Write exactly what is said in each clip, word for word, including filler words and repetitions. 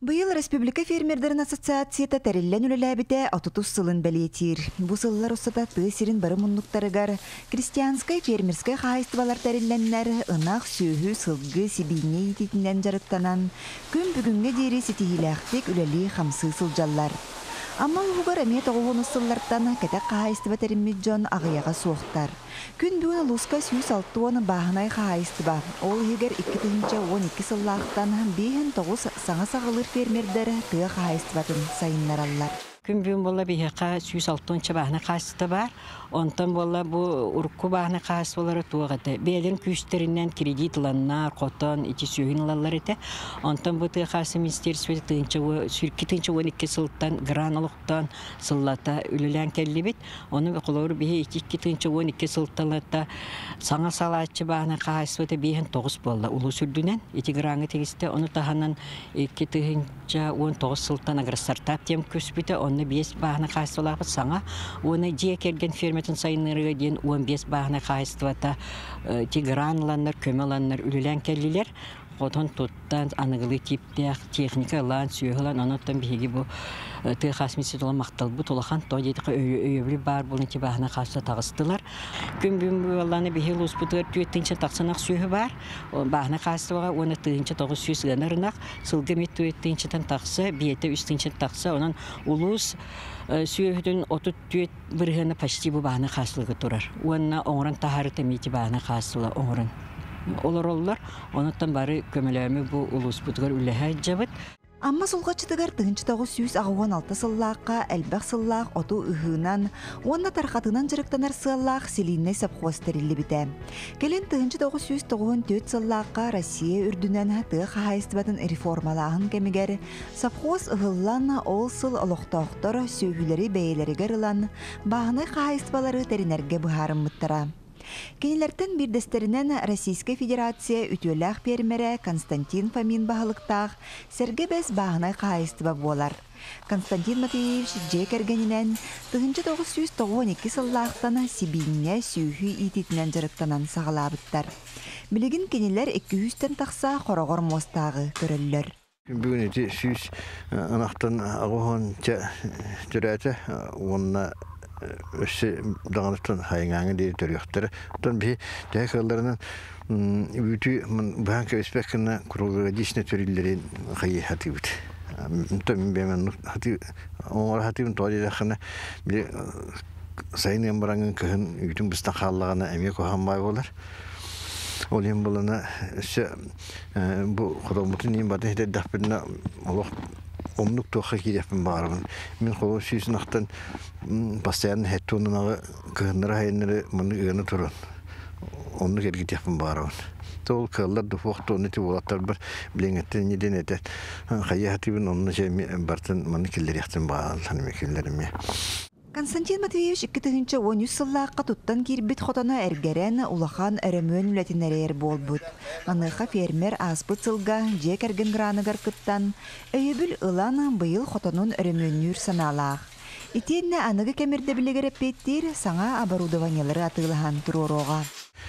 Быйыл Республика фермердерин ассоциацията тәреллән үлеләбите отутус сылын бәлетир. Бу сыллар усата тысырын бары муннуктарыгар крестьянскай фермерскай хайыстыбалар тәрелләннәр ынақ сүйі сылгы сибине ететінен жарыктанан күн бүгінге дейрі сетихиләқтек үләли хамсы сылжаллар. Амма угар әме тоғуын ұсыллардан кәтәк қағайыстыба тәріммет жон ағыяға соқтар. Күн бүгін луска сүйіс алты оны бағынай қағайыстыба. Ол егер екі түйінші он екі сыллақтан бейін тоғыз саңа сағылыр фермердері тұғы қағайыстыбатын сайынлар аллар. Күн бүгін бола бейхақа сүйіс алтыншы бағына қағайысты бар. Онтан бола бұл ұрыққы бағына қағайысты болары туағыды. Бәлін күштерінен кредит ланнар, қотан, ити сүйін лалар еті. Онтан бұл тұғы қағайсы министерстведі сүркі тыңчы он екі сылттан граналықтан сыллата үлілән кәлі бет. Оны қолауыр бейі екі тыңчы он екі сылтталата саңа салатчы бағына қағайсы бәді бейін тоғыз болла. Улу сүрдінен, ити граңы тегісті, оны тағанан екі тыңчы он тоғыз сылттан аграстартап тем көспіті, оны бес бағына қағайсы олағыт саңа. Оны жия керген ферметін сайынырыға дейін он бес бағына қағайсы бәді ти гранланнар, көмеланнар үлілән кәлілер. Отон туттан анығылы типтех техника лан сүйелан оноттан биги бу ты хасмиси тола мактал бу толахан то дейдик өйөбүлү бар булун ти бахна кашта тагыстылар. Күн бүн буланы бихил успутер түеттинче таксанак сүйө бар. Бахна каштага оны тыгынча тогуз жүз гынарынак сылгы мет түеттинчетен такса биете үстүнче такса онан улус сүйөдүн отут түет биргени почти бу бахна каштылыгы турар. Уанна оңран тахарыты мити бахна каштыла оңран. Олар олар, онаттан бары көмеләме бұл улус бұтығар үләхәй жабыт. Амма солғачытығар тыңчы тоғыз жүз ағуан алты сыллаққа, әлбәқ сыллақ, оту ұғынан, онна тарқатынан жырықтанар сыллақ селинне сапқуас тәрілі біті. Келен тыңчы тоғыз жүз тоғуан төт сыллаққа Россия үрдінен тығы қағайыстыбатын реформалағын кәмігер, сапқуас ұғылан ол сыл олықтауқтар сөйгілері бәйелерігер ылан, бағынай қағайыстыбалары тәрінерге бұхарын мұттара. Кенелерден bir дәстерінен Российская Федерация үтөләқ пермері Константин Фомин бағылықтақ сәрге бәз бағынай қайыстыба болар. Константин Матвеевич жек әргенінен тығынчы тоғыз жүз тоғыз екі сыллақтан Сибинне сүйхі итетінен жырықтанан сағалабыттар. Білігін кенелер екі жүзден тақса қорағыр мостағы көрілілер. Бүгін еті сүйіс анақтан ағуған түрәті онына өсі дағаныстан хайыңаңы дейі түріқтері. Одан бей дәй қаларынан үйті бұған көспәкіні құрылғыға дейсіне түрілерін қайы хаты бұд. Мен бәймен оңыр хаты бұд тоғады дақына сайын ембараңын күйін үйтің бұстан қалағына әме көған бай болар. Ол ем болана бұл құдалмұтын ең батын хетер дақпырына олық Омнук тоққа кейдеппін бағарымын. Мен қолы сүйісін ақтан постоянно хәттуынынағы күйінлері хайынлері мұны үйені тұрын. Омнук әргетеппін бағарымын. Ол кығылар дұфуқты оны те болаттар бір білеңеттен неден әтен. Қайы хатыбын оны бартын мұны келдер яқтын бағалан мекелеріме. Константин Матвеевич iki тыгынчы он үч сыллаққа туттан кирбит хотана әргәрән улахан әрәмөн үләтінәрәйер болбут. Аныға фермер аспыт сылға жек әрген граныгар кыттан, өйебіл ылан бұйыл хотанын әрәмөннүр саналақ. Итенне анығы кәмерді білігер әппеттер саңа оборудованиялары атылыған тұруроға.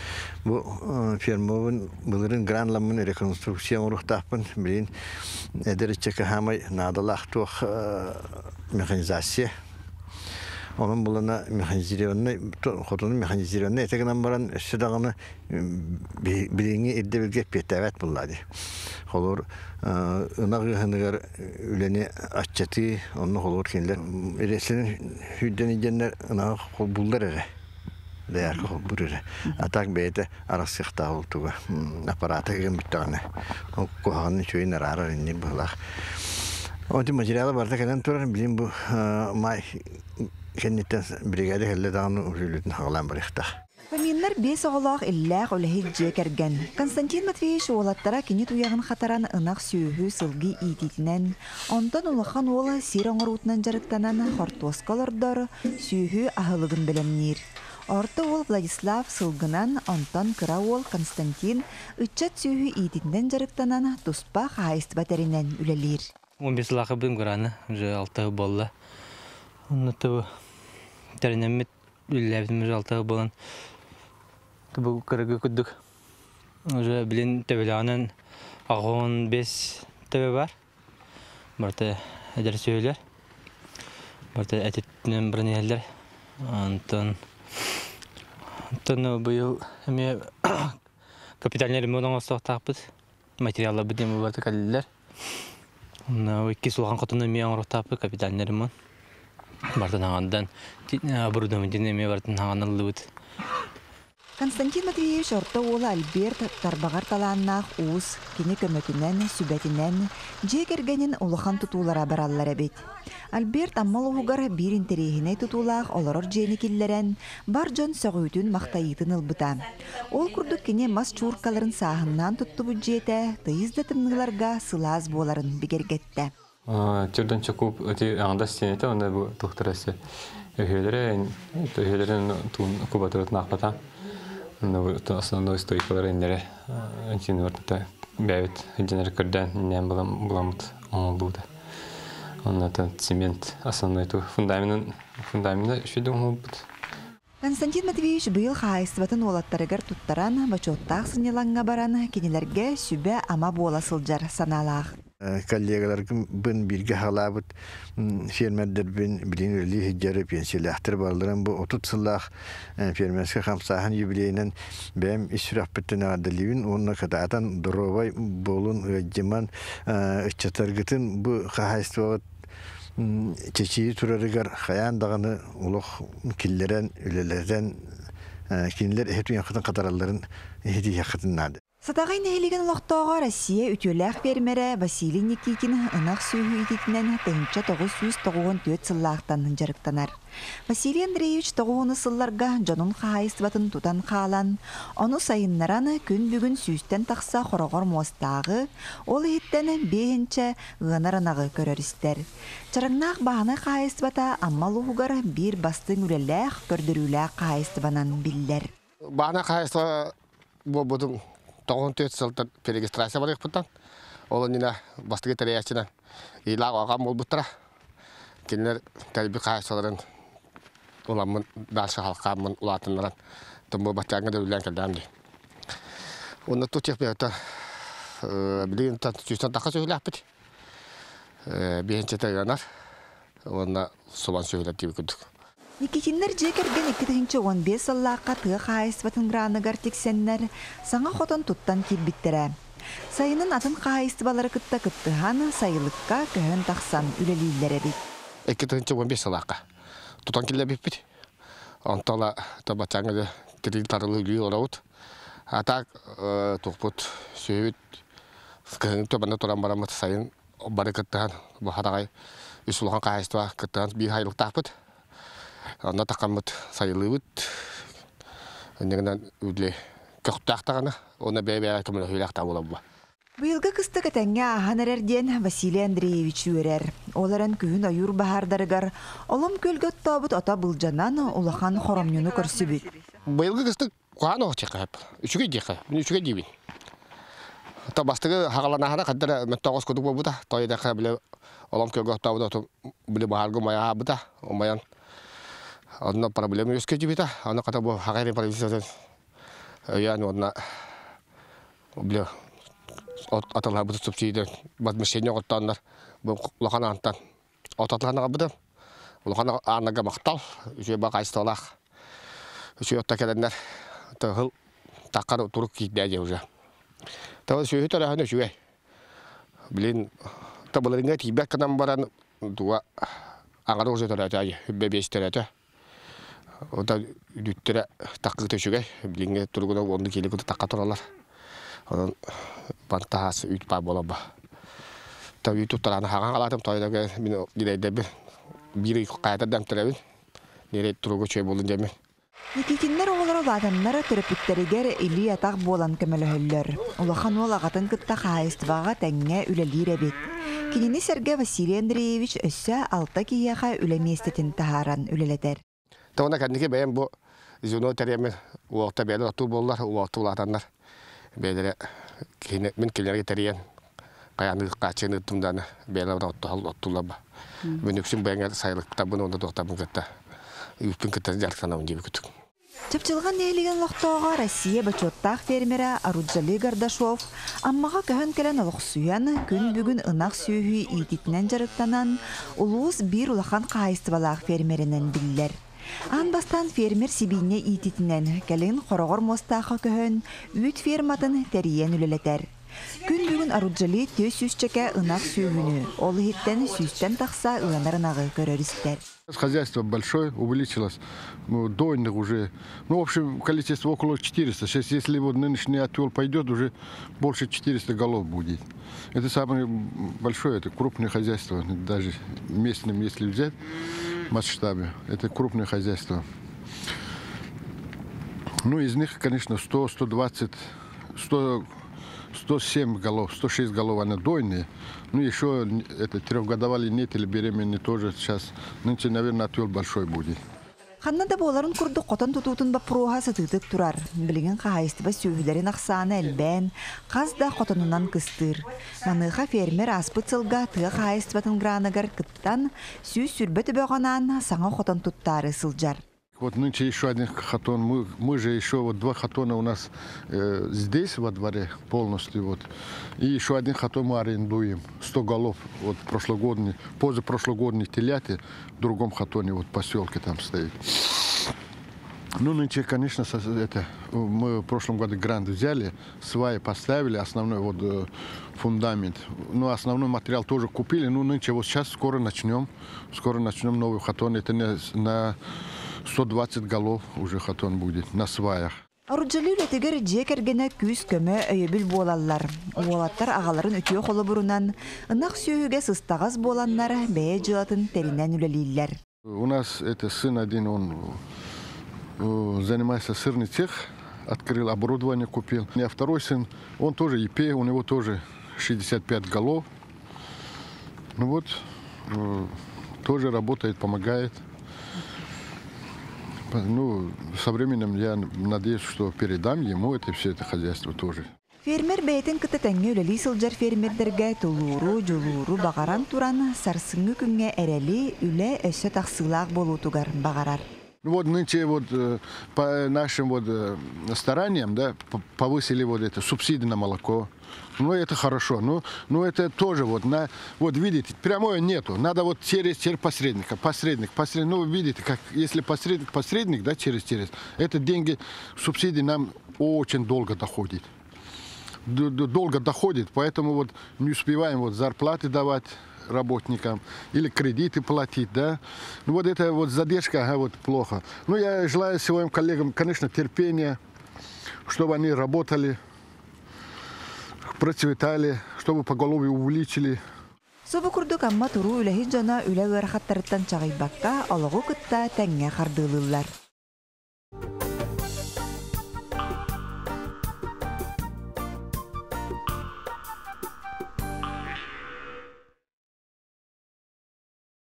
Бұл фермовын бұлырын гранламын реконструкция ұрықтақпын. Білін әдірітчекі хамай надалақ туқ механизация. Onun bulana mexanizasyonu, xotunun mexanizasyonu eteğinden baran üstüdağını bilingi edde bilge petevet bulladı. Olur, ınağıhınıgar üleni aççatı, onu olur kendiler. Eresinin hüddeni genler ınağı bullar ere. Değer kol buraya. Atak beyde arasıqta oltuğa. Aparata gelen bittiğine. O kohanın şöyün arar indi bulaq. Onun materialı barda gelen turar bilin bu may Kennetten brigade helle dağını ürülüdün hağlan barıqtaq. Фаминнар бес оғылақ илләқ үләхет жекерген. Константин Матвеевич олаттара кенет уяғын қатаран ынақ сүйі сылғы итетінен, ондан улахан олы сир оңырутынан жарықтанан хортоскалардар сүйі ағылығын білімнер. Орты ол Владислав сылғынан онтан кыра ол Константин үтчат сүйі итетінен жарықтанан тұспа қайысты батаринен үлелер. он бес лақы бұм қыраны, уже алтығы болла. Онны Тәрінемет үлләбітіміз алтағы болан. Бұл көрігі күдік. Уже білін төбеліғанын ағуын бес төбе бар. барта эдер сөйлер. Барта әтеттен бірін елдер. Антон Антон быйыл эме капитальный ремонт остак таппыт. Материаллар бидем барта каллар. На икки сулган котуны мен орох таппы капитальный ремонт. Барта наган оборудование эме барта наганылыбыт. Константин Матвеевич орта ола Альберт тарбагар талааннаах уус, кини көмөкүнен, сүбәтинен, жекергенин улахан тутуулара бараллар эбит. Альберт аммал угар бир интерехине тутуулаах олорор жени киллерен, бар жон сөгүүтүн мактайытын ылбыта. Ол курдук кини мас чуркаларын саахыннан тутту буджете, тыйызда тымныгыларга сылаас боларын бигергетте. Чурдан чакуп өти аңда стенете, онда бу тухтарасы. Өһөлөрө, өһөлөрөн тун кубатырыт нақпата. Но основной стойкалар индере антин вартта бәвит инженер кырдан нем булам буламыт оңолдуда. Оннан цемент основной ту фундаментын фундаментин шүдүн болбут. Константин Матвеевич быйыл хайыстыбатын олаттарыгар туттаран, бачоттаах сынелаңга баран, кенелерге сүбә ама буола сылжар саналаах. Коллегаларым бын бирге халабыт фермердер бин билин өли хиджары пенсиялахтыр барларын бу отут сыллах фермерске хамсахан юбилейнен бәм исраппеттен адаливин онна кататан доровай болун ыджиман ыччатаргытын бу хахайствават чечии турарыгар хаян даганы улух киллерен үлелерден кинилер эхетун якытын катаралларын эхети якытын нады. Сатагай нәйлеген улақтауға Россия үтеләқ фермері Василий Никитин ынақ сүйі ететінен тыңча тоғыз жүз тоғыз төрт сыллақтан жарықтанар. Василий Андреевич тоғуыны сылларға жонын қағайыстыбатын тұтан қалан, оны сайыннараны күн бүгін сүйістен тақса қорағыр мостағы, ол еттен бейінче ғынарынағы көрерістер. Чарыңнақ бағаны қағайыстыбата аммал ұғығар бір бастың үлеләқ көрдіруләқ қағайыстыбанан білдер. Бағаны қағайыстыба бұл тоғыз төрт сылтыр перегистрация бар екпіттен. Олы нина бастығы тәрейәшінен илақ оған бол бұттыра. Кенілер тәрбі қайсыларын оламын даршы халқамын ұлатынларан тұмбы баттаңы да үлән кәлдәмді. Оны тұт еқпе өтір білігін жүстен тақы сөйләп біт. Бейінче тәйганар. Оны сұбан сөйләп дейбі күдік. Никитиннер жекерген икки он бес сыллаққа тығы қайыстыбатын гранығар тексеннер саңа хотон туттан келбіттері. Сайынын атын қайыстыбалары кытта кыттыған сайылыққа көхін тақсан үлелейлері бит. икки он бес сыллаққа тұтан келі біп біт. Онтала табачаңы тіріл тарылы үлі орауыт. Атақ тұқпыт сөйіт көхін төбіні тұран барамыт сайын бары кыттыған бұхадағай үс ұлған қайыстыба кыттыған бір хайлық тақпыт. Ана тақамыт сайылыбыт. Оннегінен үлі көқтақтағаны, оны бәй-бәй көмілі хүйләқта болабы. Бұйылғы кысты кәтәңге ахан әрерден Василий Андреевич өрер. Оларын күйін ойыр бағардарығар, олым көлгөт табыт ата бұлжанан олахан хоромнюны көрсі бүт. Бұйылғы кысты қуған оғы чеқайып, үшіге деқай, үшіге дейбін. Та бастығы хағаланағына қаддара мәттағыз көдік болбыда, тойдақы білі олым көлгөт табыт білі бағарғы маяға бұда, омаян. Одна проблема есть, кстати, она когда была хагайная провинция, я не одна, бля, от отла будет субсидия, возмещение от тоннер, был лохана антан, от отла на габда, лохана анна гамахтал, еще багай столах, еще от такая то хл такару турки дядя уже, то еще это рано еще, блин, то было не тебя к нам баран, дуа, ангар уже то рядя, бебе стерета. Ода дүттері таққы төшіге, біліңе тұрғыда онды келі күді таққа тұралар. Онын бантағасы үйт ба бола ба. Та үйт ұттараны хаған қалатым, тойдаға мен дирейді бір бір қайатар дәмтірәбін. Нере тұрғы чөй болын демен. Никитиннер оғылар оладаннар төрөпүттерігер или атақ болан көмілі хөллер. Улахан ол ағатын күтті қайыстыбаға тәңге үлелер әбет. Кенені сәрге Василий Андреевич өссі алта кейяға үлеместетін тахаран үлелетер. Тауна кәндеке бәйім бұл зюно тәремен уақытта бәйлі оту болылар, уақытты ұлатанлар. Бәйлері мен келерге тәрейен қаяны қачыны тұмданы бәйлі отты оттулар ба. Мен өксін бәйіңер сайлық табын онда тоқтабын күтті. Үппін күттен жарықтанауын дейбі күттік. Чапчылған нәйлеген лоқтоға Россия бачоттақ фермера Аруджали Гардашов аммаға көхін кәлін олық сүйан күн бүгін ынақ сүйі итетінен жарықтанан ұлуыз бір улахан қайыстыбалақ фермерінен білілер. Ан бастан фермер сибине итетінен кәлін қорағыр мостақы көхін үт ферматын тәриен үлелетер. Күн бүгін Аруджали төс сүзчеке ынақ сүйіні, олы хеттен сүзтен тақса ұланар ынағы көрерістер. Хозяйство большое, увеличилось, ну, дойных уже, ну, в общем, количество около четырёхсот. Сейчас, если вот нынешний отвел пойдет, уже больше четырёхсот голов будет. Это самое большое, это крупное хозяйство, даже местным, если взять в масштабе, это крупное хозяйство. Ну, из них, конечно, сто, сто двадцать, сто, сто семь голов, сто шесть голов, они дойные. Ну, еще это трехгодовалый нет или беременный тоже сейчас. Нынче, наверное, отвел большой будет. Ханнада боларын курду котон тутутун бапруха сытытык турар. Билген қағайыстыба сүйілерін ақсаны әлбән, қазда котонунан кыстыр. Маныға фермер аспыт сылға тыға қағайыстыбатын гранагар кыттан сүй сүрбеті бөғанан саңа котон туттары сылжар. Вот нынче еще один хатон. Мы, мы же еще вот два хатона у нас э, здесь во дворе полностью вот. И еще один хатон мы арендуем. сто голов вот прошлогодний, позапрошлогодний теляти в другом хатоне вот поселке там стоит. Ну нынче, конечно, это мы в прошлом году грант взяли, сваи поставили, основной вот э, фундамент. Ну основной материал тоже купили. Ну нынче вот сейчас скоро начнем, скоро начнем новый хатон. Это не, на сто двадцать голов уже хатон будет на сваях. Аруджали үлетігер жекергені күз көмі өйебіл болалар. Олаттар ағаларын өтіе қолы бұрынан, ынақ сүйіге сыстағыз боланлар бәе жылатын терінен үлелейлер. У нас это сын один, он занимается сырный цех, открыл, оборудование купил. А второй сын, он тоже И П, у него тоже шестьдесят пять голов. Ну вот, тоже работает, помогает. Ну, со временем я надеюсь, что передам ему это все это хозяйство тоже. Фермер бәйтін кіті тәңе үлелі сылжар фермердерге тұлуыру, жолуыру бағаран туран сарсыңы күнге әрәлі үлі өсі тақсылақ болу тугар бағарар. Ну вот нынче вот по нашим вот стараниям, да, повысили вот это субсидии на молоко. Ну это хорошо, ну, ну это тоже вот, на, вот видите, прямое нету, надо вот через, через посредника, посредник, посредник, ну видите, как если посредник, посредник, да, через, через, это деньги, субсидии нам очень долго доходит, долго доходит, поэтому вот не успеваем вот зарплаты давать работникам или кредиты платить, да, ну вот это вот задержка, ага, вот плохо. Ну я желаю своим коллегам, конечно, терпения, чтобы они работали, процветали, чтобы поголовье увеличили. Собы курдук амма туру үләхи жона үлә ғырхаттарыттан чағайбаққа алығы күтта тәңе қардылылар.